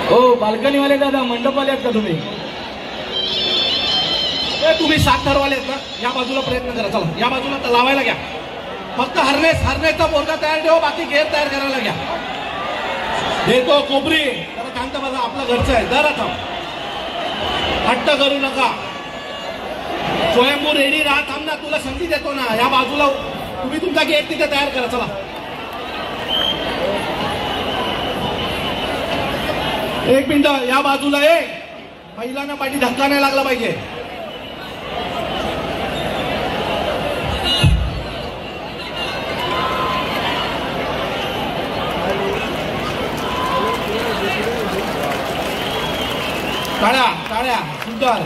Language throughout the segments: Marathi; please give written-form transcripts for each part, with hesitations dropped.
हो बाल्कनीवाले दादा, मंडपवाले आहेत का तुम्ही? तुम्ही 7 थरवाले आहेत ना, या बाजूला प्रयत्न करा. चला या बाजूला तर लावायला घ्या. फक्त हरनेसचा बोर्गा तयार ठेवा, बाकी गेअर तयार करायला घ्या. देतो कोपरी जरा थांबता बघा, आपलं घरचं आहे. जरा थांब, हट्ट करू नका. स्वयंभू रेडी राहा. थांब ना, तुला संधी देतो ना. या बाजूला तुम्ही तुमचा गेट तिथे तयार करा. चला एक मिनिट, या बाजूला पहिल्यांदा पाठी धक्का नाही लागला पाहिजे. टाळ्या टाळ्या, सुंदर.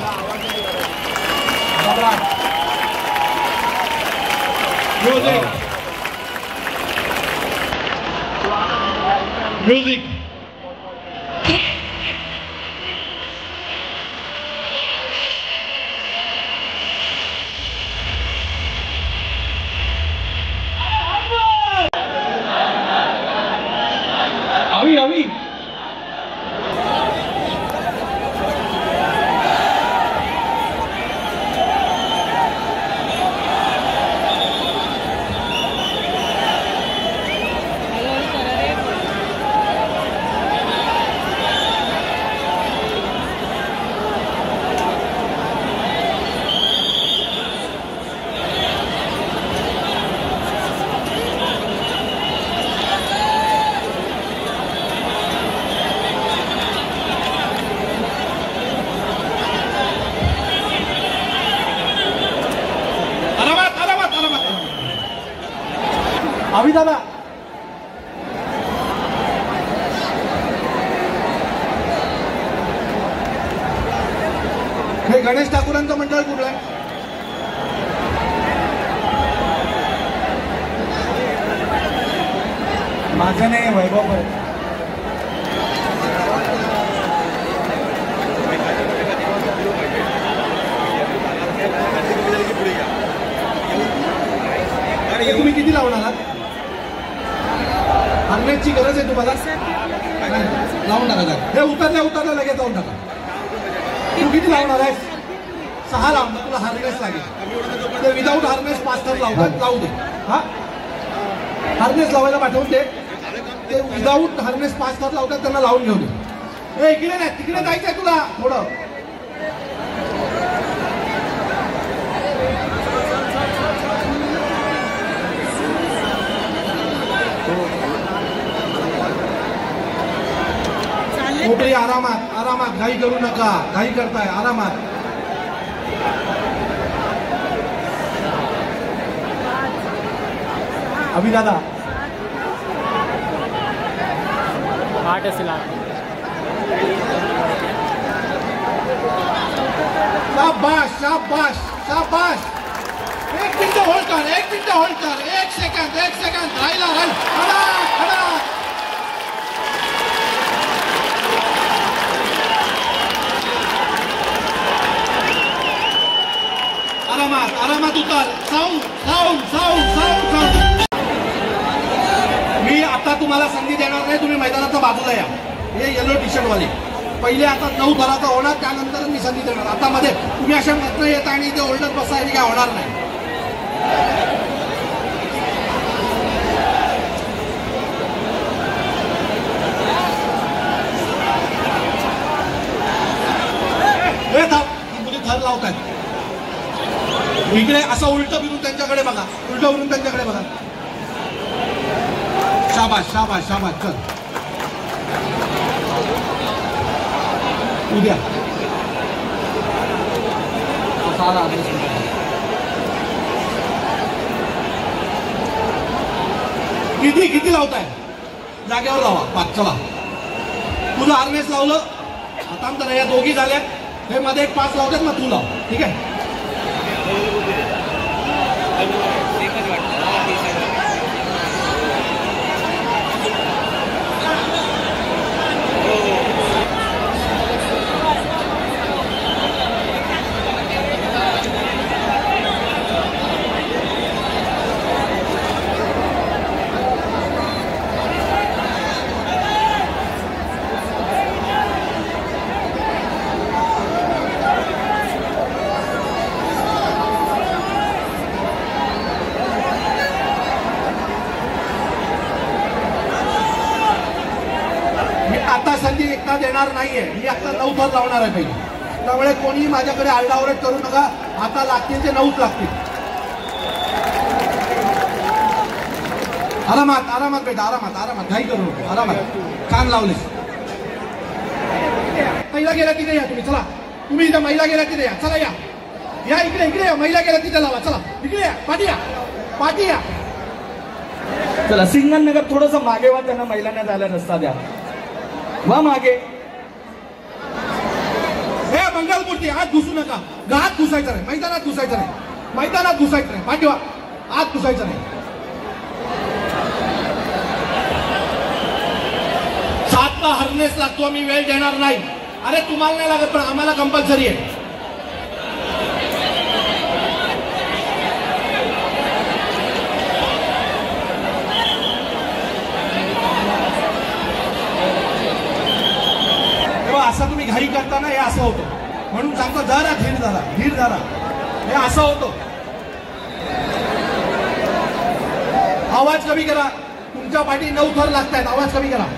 Music music. हवी अभि दादा. हे गणेश ठाकूरांचं मंडळ कुठलं आहे? माझं नाही, वैभव. तुम्ही किती लावणार आहात? हार्नेसची गरज आहे तुम्हाला? लावून टाका. हे उतरल्या लगेच लावून टाका. तू किती लावणार आहेस? 6 लावणार. तुला हार्नेस लागेल. ते विदाऊट हार्नेस 5 थर लावतात, लावू दे. हा, हार्नेस लावायला पाठवून दे. ते विदाऊट हार्नेस 5 थर लावतात, त्यांना लावून घेऊ दे. इकडे नाही, तिकडे जायचंय तुला थोडं. कोपरी आरामात आरामात, घाई करू नका. घाई करताय, आरामात. अभि दादा 8 असेल. शाबाश शाबाश शाबाश. 1 मिनिट होल्ड कर, 1 मिनिट होल्ड कर. 1 सेकंद राहिला. खडा आरामात उतर. साऊंड. मी आता तुम्हाला संधी देणार नाही. तुम्ही मैदानाच्या बाजूला या. हे येलो टी शर्ट वाले पहिले आता 9 थराचा होणार, त्यानंतर मी संधी देणार. आता मध्ये तुम्ही अशा मत येत आणि ते ओल्डर बसा, काय होणार नाही. थर लावतात. इकडे असं उलट फिरून त्यांच्याकडे बघा. शाबाश. चल उद्या किती लावताय? जागेवर लावा. 5. चला, तुझं हार्नेस लावलं. आता तर या दोघी झाल्या. हे मध्ये एक 5 लावतात ना, तू लाव. ठीक आहे. मी आता संधी एकदा देणार नाहीये. मी आता 9 थर लावणार आहे पहिले. त्यामुळे कोणी माझ्याकडे आरडाओरड करू नका. आता लागतील ते 9च लागतील. आरामात आरामात बेटा, आरामात आरामात, घाई करू नको, आरामात. छान लावलेस. महिला गेल्या तिथे या तुम्ही. चला तुम्ही इथं महिला गेल्या तिथे या. चला या या इकडे इकडे या. महिला गेल्या तिथे लावा. चला इकडे या. पाठी या पाठी या. चला सिंगननगर थोडस मागे वा. त्यांना महिलांना जायला रस्ता द्या. वा मागे. हे मंगलमूर्ती आत घुसू नका. आत घुसायचं नाही. मैदानात घुसायचं नाही. मैदानात घुसायचं नाही. पाठीवा. आत घुसायचं नाही. 7ला हार्नेस लागतो. मी वेळ देणार नाही. अरे तुम्हाला नाही लागत पण आम्हाला कंपल्सरी आहे. असं तुम्ही घाई करताना हे असं होतं. म्हणून सांगतो जरा धीर धरा, धीर धरा. हे असं होतं. आवाज कमी करा. तुमच्या पाठी 9 थर लागतायत. आवाज कमी करा.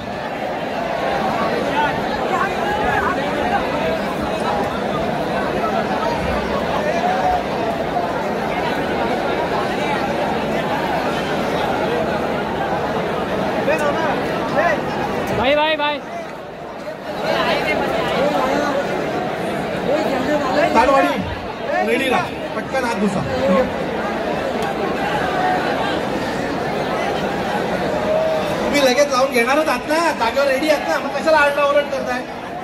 भाई भाई भाई ताडवाडी रेडी राहा. पटकन हात घुसा. तुम्ही लगेच लावून घेणारच आहात ना. जागेवर रेडी आहात ना. मग कशाला आरडाओरड करताय.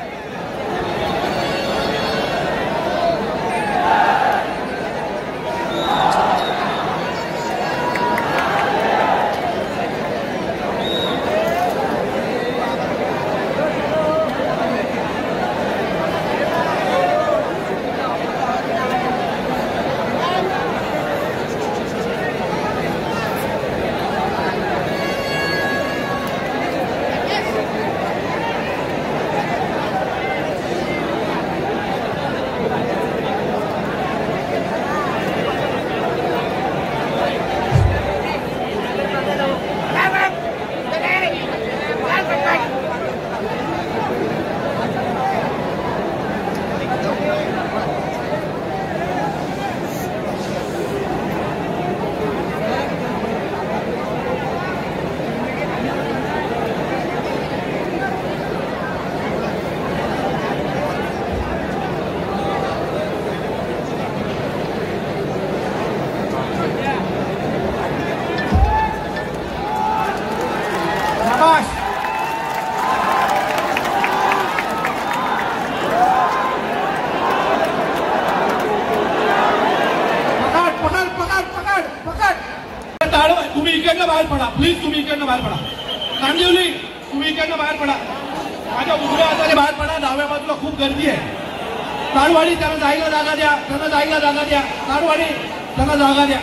तुम्ही इकडनं बाहेर पडा प्लीज. तुम्ही इकडनं बाहेर पडा. कांदिवली तुम्ही इकडनं बाहेर पडा. माझ्या उजव्या हाताने बाहेर पडा. डाव्या बाजूला खूप गर्दी आहे. ताडवाडी त्यांना जायला जागा द्या. त्यांना जायला जागा द्या. ताडवाडी त्यांना जागा द्या.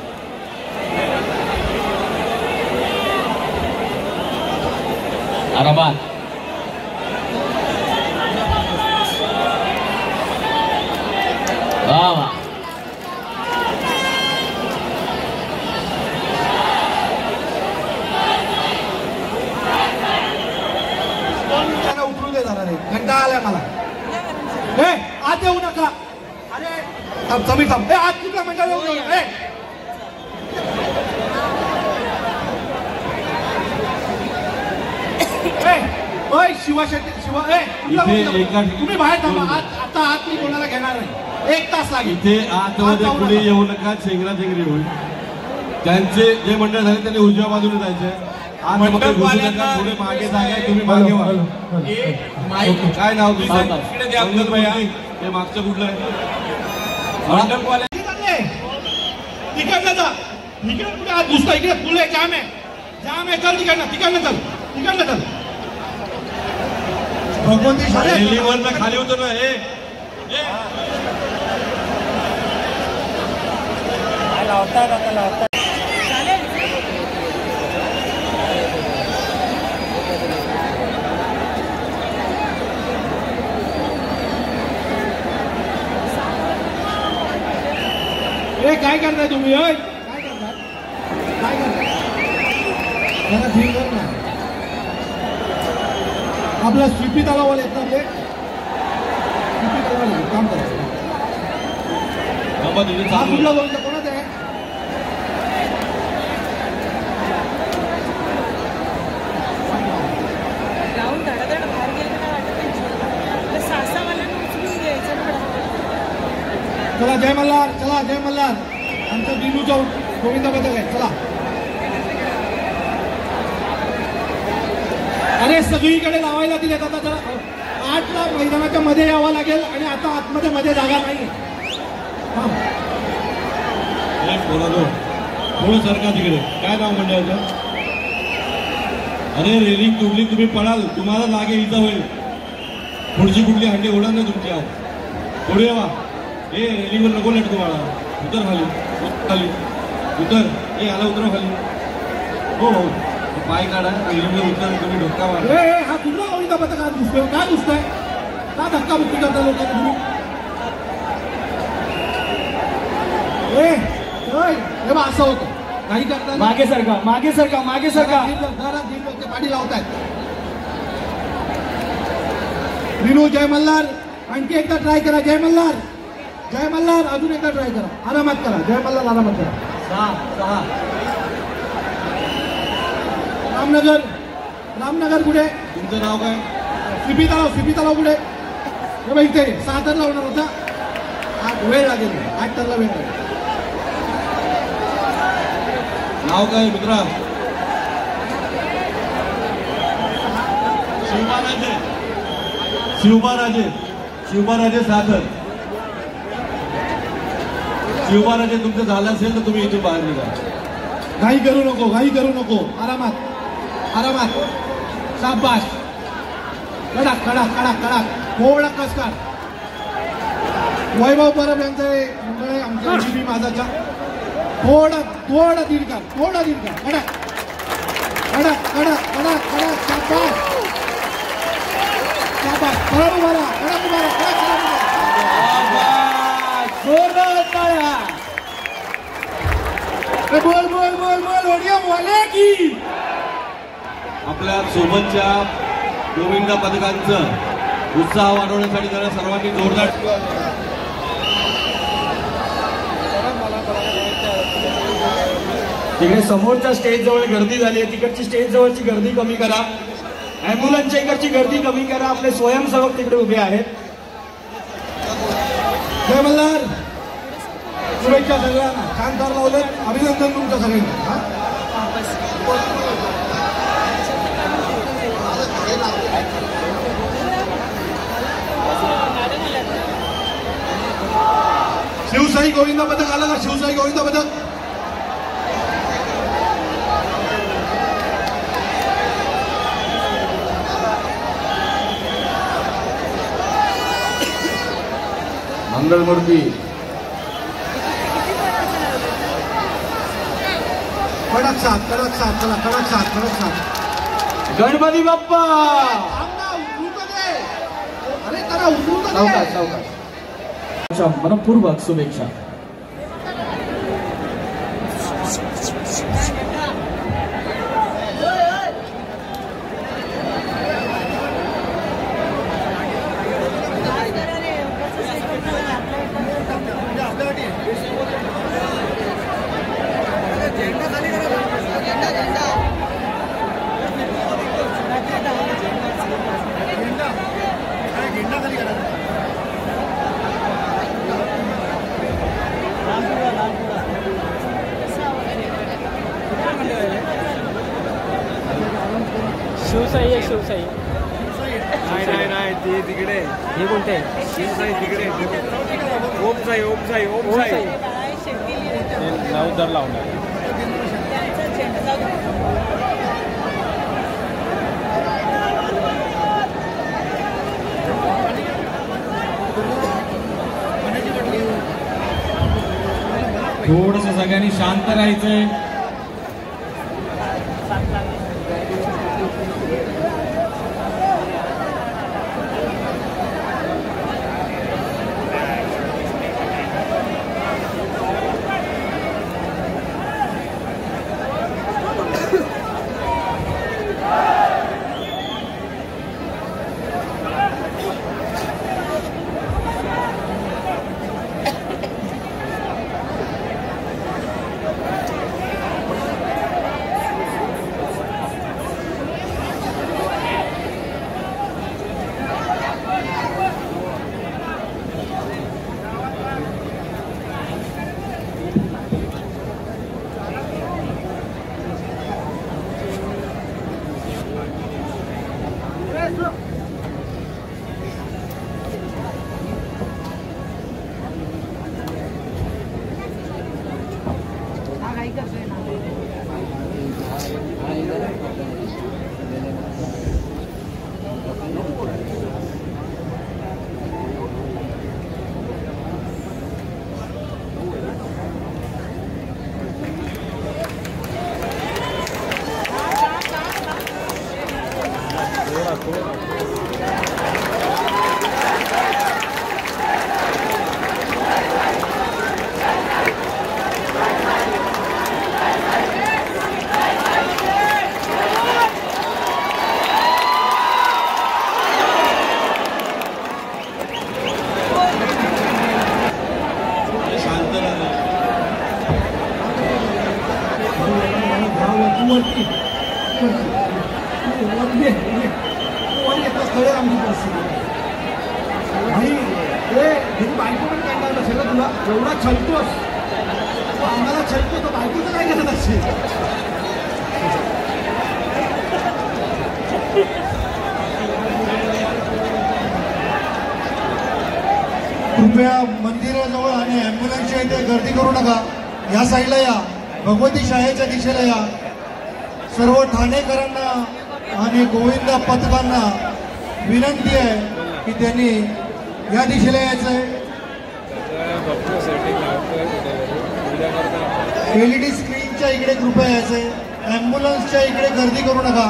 आरामात. वा वा. त्यांना उतरू दे जरा रे. घंटा आलाय मला. हे आत येऊ नका. अरे थांब कमी थांब. हे आत कुठला म्हणजे येऊ नका. ओय शिवा शेट्टी शिवा. तुम्ही बाहेर थांबा. आता आत मी कोणाला घेणार नाही. 1 तास लागेल. इथे आतमध्ये कुणी येऊ नका. चेंगरा चेंगरी होईल. त्यांचे जे मंडळ झाले त्यांनी उजव्या बाजूने जायचंय. आतमध्ये घुसू नका. थोडे मागे जागा. तुम्ही मागे व्हा. काय नाव तुझं? हे मागचं कुठलं आहे? तिकडनं जा. इकडे कुठे आत घुसता. इकडे फुल आहे. जाम आहे. जाम आहे. चल तिकडनं. तिकडनं चल. तिकडनं चल. भगवंती रेल्वेवरनं खाली होतो ना हे. काय करताय तुम्ही? काय करताय? काय करताय? जरा धीर धर ना. आपला स्वीपी तलावाला येत ना आपले स्वीपी तलावाला काम करायचं. बाबा तुझे हा चालू कुठला गोविंद कोणाचा आहे? राहून धडाधड बाहेर गेलं काय वाटत नाही. सासावाल्यांना उचलून घ्यायचं ना पटापट. चला जय मल्हार, चला जय मल्हार. आमचं दिनूचा गोविंद पथक आहे. चला अरे सगळीकडे लावायला दिलेत. आता जरा 8ला मैदानाच्या मध्ये यावं लागेल आणि आता आतमध्ये जागा नाही. थोडं सरका तिकडे. काय नाव मंडळाचं? अरे रेलिंग तुडली, तुम्ही पडाल, तुम्हाला लागे इजा होईल. पुढची कुठली हंडी होणार नाही तुमची आज. पुढे वा. हे रेलिंगवर नको लट तुम्हाला. उतर खाली, खाली उतर. हे आला उतर खाली. हो हो पाय काढा. रेलिंगवर उतर. तुम्ही धक्का मारा. हा कुठला गोविंद पथक आज दिसतोय? काय दिसतंय? का धक्का बुक्की करता लोकांना तुम्ही? हे बा असं होतं काही करता मागे सरका, मागे सरका, मागे सरका. ते पाठी लावतायत. विनू जय मल्हार. आणखी एकदा ट्राय करा. जय मल्हार, जय मल्हार. अजून एकदा ट्राय करा. आरामात करा. जय मल्हार आरामात करा. 6 रामनगर, रामनगर पुढे. तुमचं नाव काय? सिपी तलाव पुढे. हे बघ इथे 6 तर लावणार होता. 8 वेळ लागेल. 8 तरला वेळ लागेल. नाव काय मित्रा? शिवबाराजे. शिवबाराजे, शिवबाराजे साखर. शिवबाराजे तुमचं झालं असेल तर तुम्ही इथून बाहेर निघा. घाई करू नको, घाई करू नको. आरामात, आरामात. शाबास. कडक कडक कडक कडक. थोडा कस काढ. वैभव परब यांचं मंडळ आहे आमच्या जीबी माझाच्या. थोडा दीड काढ. कडक कडक कडक कडक कडक. शाबास शाबास. कडक उभारा, कडक उभारा, कडक जोरदार टाळ्या. बोल ओडियम वाले की. आपल्या सोबतच्या गोविंदा पथकांचं उत्साह वाढवण्यासाठी जरा सर्वांनी जोरदार. तिकडे समोरच्या स्टेज जवळ गर्दी झाली आहे. तिकडची स्टेज जवळची गर्दी कमी करा. ॲम्ब्युलन्सच्या इकडची गर्दी कमी करा. आपले स्वयंसेवक तिकडे उभे आहेत. जय मल्हार. शुभेच्छा सगळ्यांना. छान तार लावले. अभिनंदन तुमच्या सगळ्यांना. शिवसाई गोविंद पथक आलं का? शिवसाई गोविंद पथक. मंगलमूर्ती. कडक साथ, कडक साथ. चला कडक साथ, कडक साथ. गणपती बाप्पा. अरे करा उतरू तर सावकाश दे. सावकाश. मनपूर्वक शुभेच्छा. शिवसाई आहे शिवसाई. नाही ते तिकडे. हे कोणते? शिवसाई तिकडे. ओमसाई ओमसाई ओमसाई. नाव दर लावणार. थोडस सगळ्यांनी शांत राहायचंय. बायको पण काढणार नसेल ना तुला एवढा छलतोस तो आम्हाला छलतो तो बायकोचं काय करत असेल कृपया मंदिराजवळ आणि ॲम्ब्युलन्सच्या इथे गर्दी करू नका. या साईडला या, भगवती शाळेच्या दिशेला या. सर्व ठाणेकरांना आणि गोविंदा पथकांना विनंती आहे की त्यांनी या दिशेला यायचं आहे. LED स्क्रीनच्या इकडे कृपया यायचं आहे. ॲम्ब्युलन्सच्या इकडे गर्दी करू नका.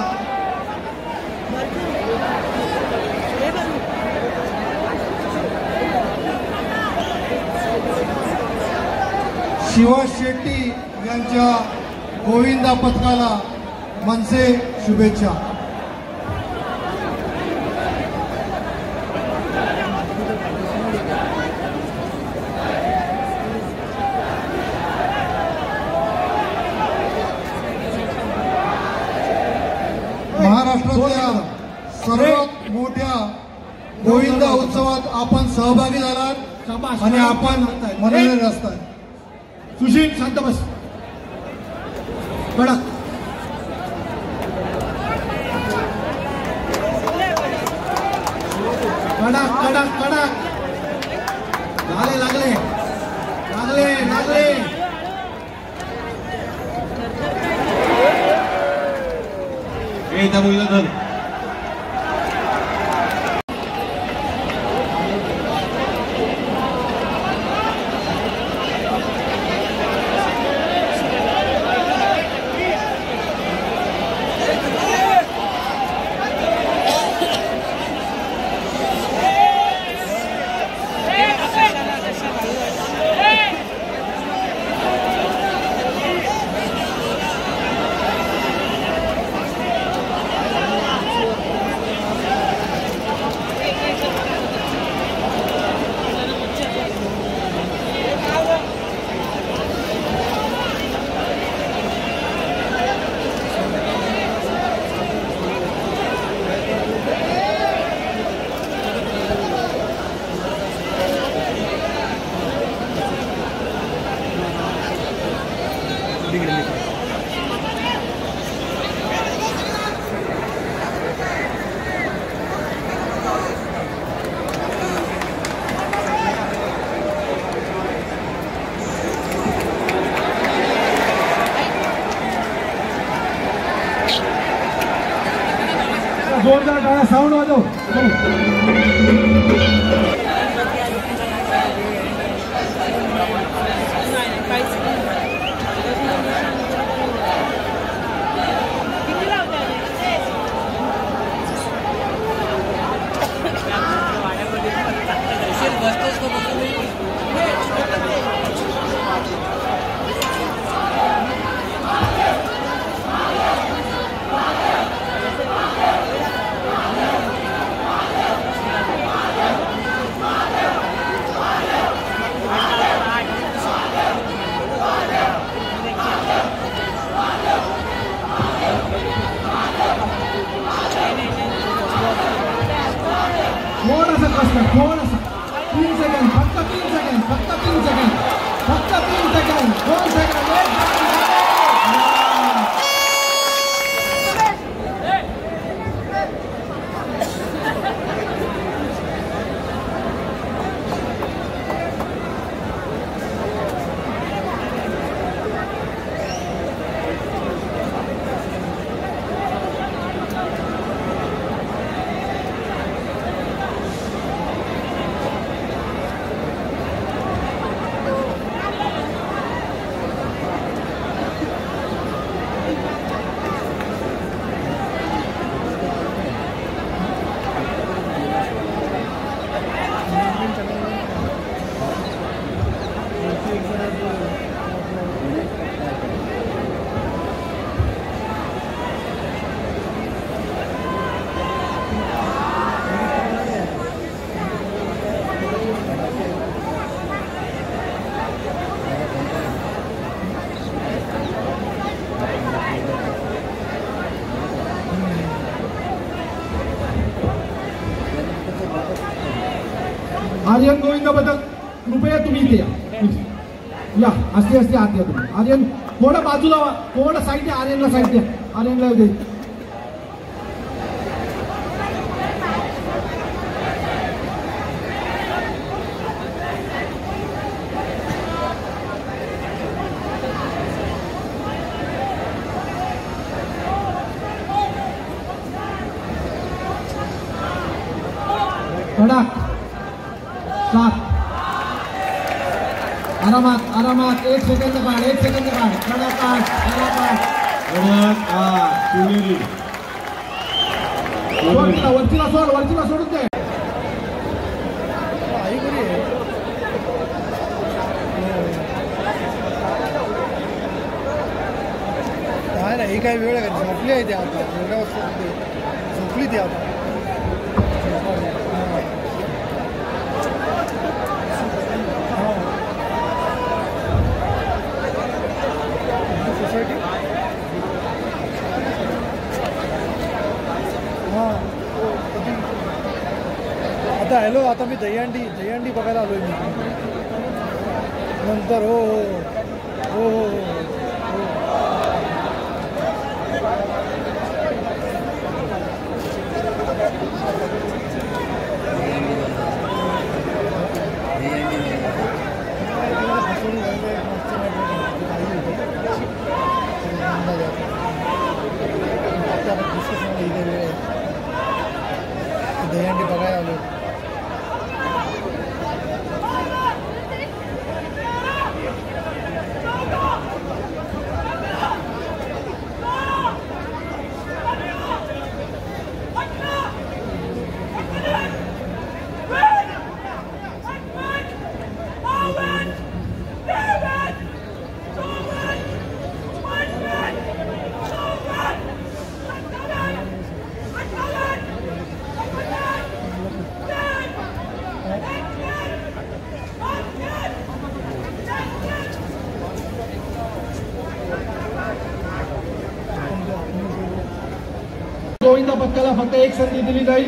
शिवा शेट्टी यांच्या गोविंदा पथकाला मनसे शुभेच्छा. महाराष्ट्रातल्या सर्वात मोठ्या गोविंदा उत्सवात आपण सहभागी झालात आणि आपण मनोरंजन असतात. सुशील शांत बस. कडक कडक कडक कडक लागले लागले लागले लागले. त्या मुलीला धर. जोरदार टाळ्या साऊंड वाजव. थोडासा कष्ट, थोडासा 3 सेकंड, फक्त 3 सेकंड, फक्त 3 सेकंड, फक्त 3 सेकंड, 2 सेकंड. आर्यन गोविंद पथक कृपया तुम्ही इथे या असते असते आत या तुम्ही. आर्यन थोडं बाजूला व्हा, थोडं साईड द्या, आर्यनला साईड द्या, आर्यनला दे. कडक 7 आरामात आरामात 1 सेकंद काढ 1 सेकंद काढ. कडक काढ शिवनेरी वरतीला सोडून दे. काय नाही काही वेळ आहे झोपली आहे ते आता एवढ्या वाजता झोपली ती आता. सोसायटी हां आता हॅलो आता मी दहीहंडी बघायला आलो आहे मी नंतर. हो हो हो हो हो दहीहंडी बघायला आलो. गोविंद पथकाला फक्त 1 संधी दिली जाईल.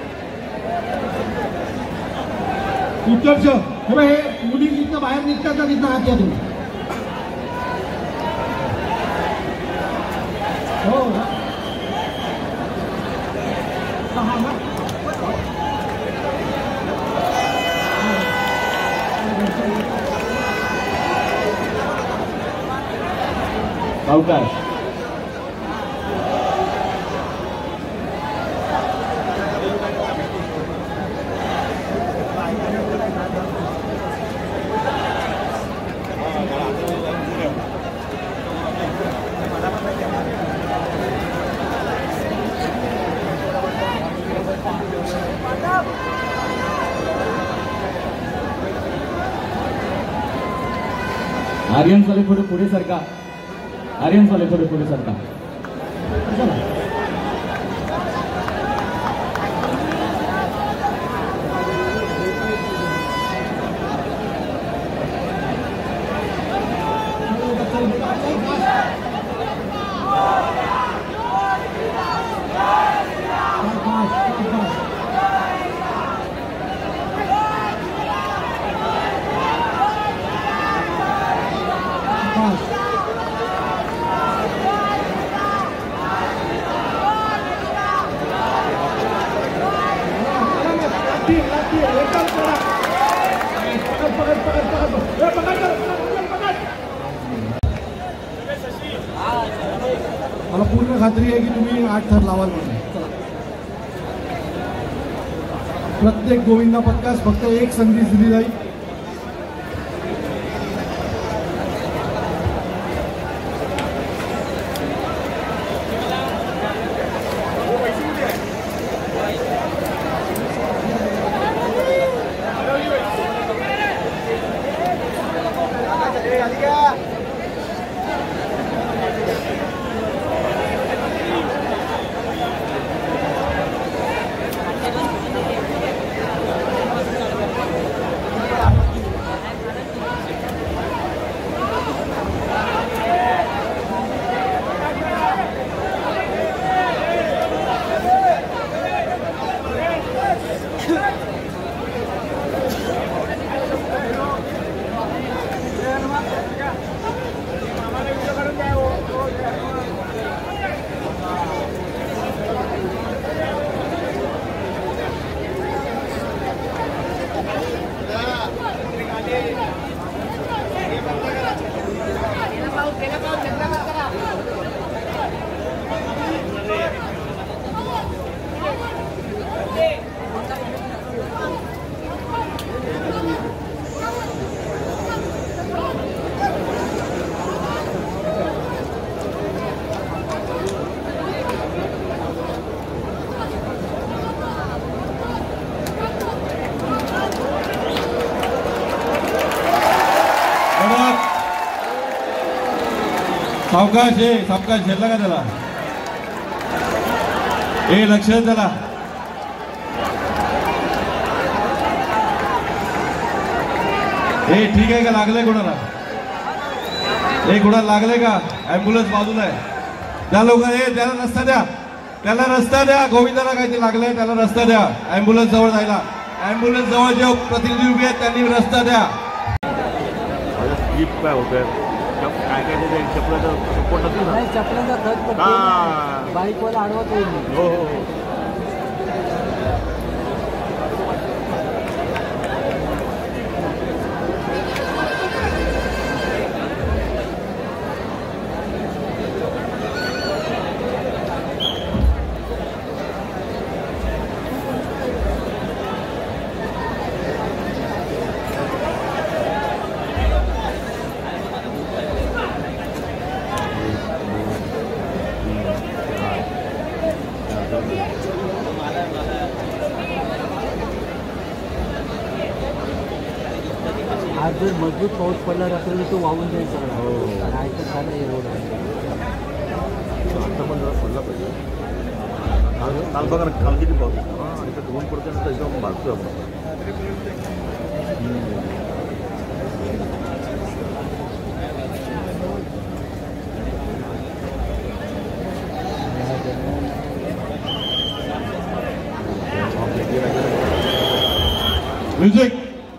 उत्कर्ष हे मुली जिथं बाहेर निघतात ना तिथं आत या तुम्ही. हो अवकाश आर्यन साले पुढे सरका. आर्यन साले पुढे सरका. मला पूर्ण खात्री आहे की तुम्ही 8 थर लावाल म्हणून. चला प्रत्येक गोविंदा पथकास फक्त 1 संधी दिली जाईल. सावकाश झेलला का त्याला? लक्ष त्याला. ठीक आहे का? लागलंय कोणाला? कोणाला लागलंय का? ऍम्ब्युलन्स बाजूला आहे. त्या लोकांना त्याला रस्ता द्या, त्याला रस्ता द्या. गोविंदाला काहीतरी लागलंय, त्याला रस्ता द्या. ऍम्ब्युलन्स जवळ जायला. ऍम्ब्युलन्स जवळ जे प्रतिनिधी उभे आहेत त्यांनी रस्ता द्या. काय होतंय? काय ते चपलाचा सपोर्ट नसेल ना? चपलाचा खत बाईकवाला आडवत होईल. हो. आज जर मजबूत पाऊस पडला असेल तर तो वाहून जाईल सगळं. काय तर झालं हे रोड. आता पण जरा पडला पाहिजे. काल बघा ना, काल किती पाऊस होता आणि इथं धुवून पडतो ना, तर एकदम भागतो आपण. म्युझिक.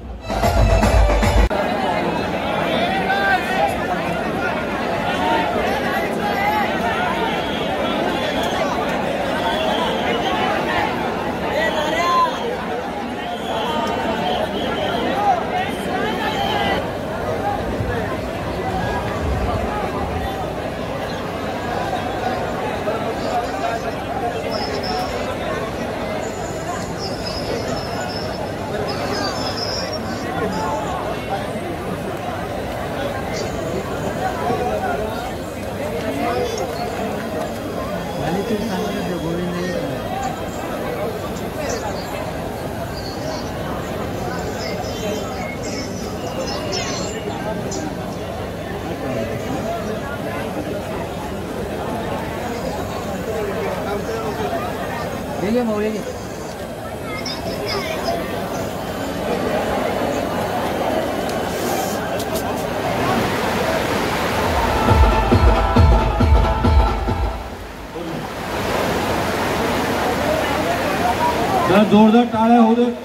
मौली जोरदार टाळ्या होऊ दे.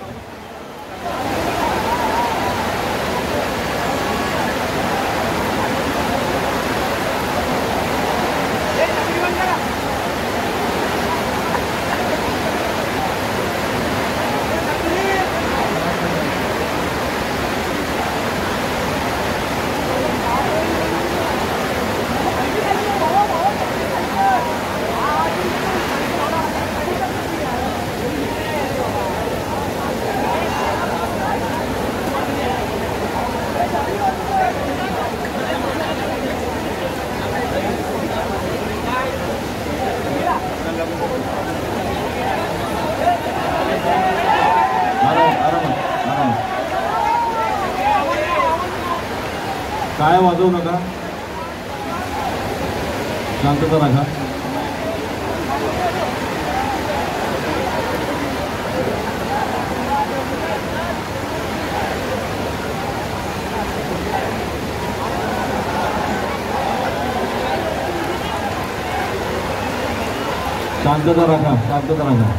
काय वाजवू नका, शांतता राखा. शांतता राखा, शांतता राखा.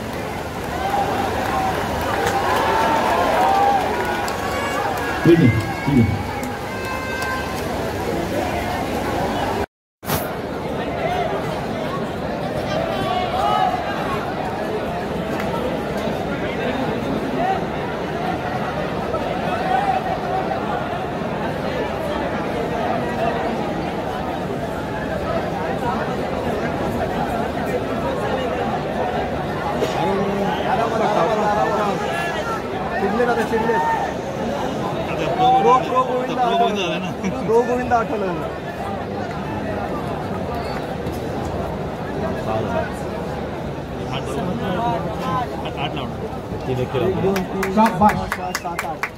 ठीक आहे, ठीक आहे. गोविंद आठवलं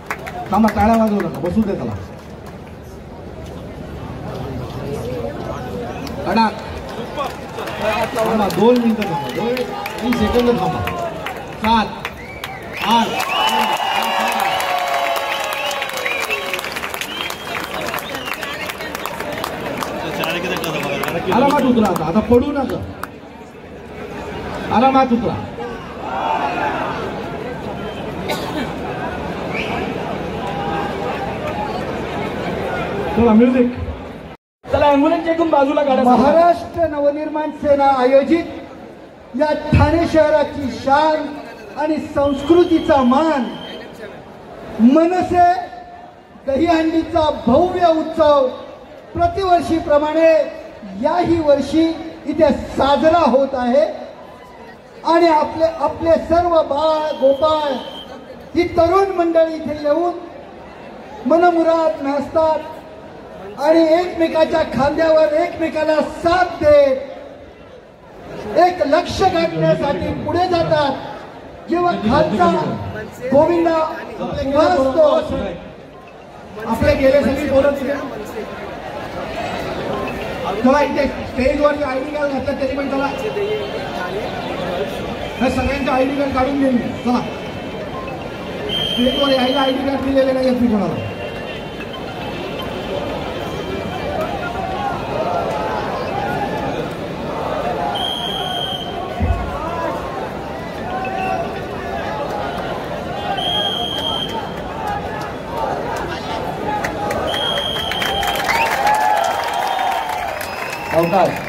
टाळ्या वाजवू नका, बसू दे त्याला. थांबा 2 मिनिटं थांबा 2 सेकंद थांबा 7 8 आरामात उतरा आता पडू नका आरामात उतरा चला म्युझिक चला ॲम्ब्युलन्स एकूण बाजूला काढा. महाराष्ट्र नवनिर्माण सेना आयोजित या ठाणे शहराची शान आणि संस्कृतीचा मान मनसे दहीहंडीचा भव्य उत्सव प्रतिवर्षीप्रमाणे याही वर्षी इथे साजरा होत आहे आणि आपले सर्व बाळ गोपाळ ही तरुण मंडळी इथे येऊन मनमुराद नाचतात आणि एकमेकाच्या खांद्यावर एकमेकाला साथ देत एक लक्ष्य गाठण्यासाठी पुढे जातात. जेव्हा खालचा गोविंदा वाजतो आपले गेले सगळी बोलत तेव्हा इथे स्टेजवर आयडी कार्ड घातलं तरी पण चला सगळ्यांचे आयडी कार्ड काढून घेऊन चला स्टेजवर यायला आयडी कार्ड दिलेले नाही मी कोणाला. अवकाश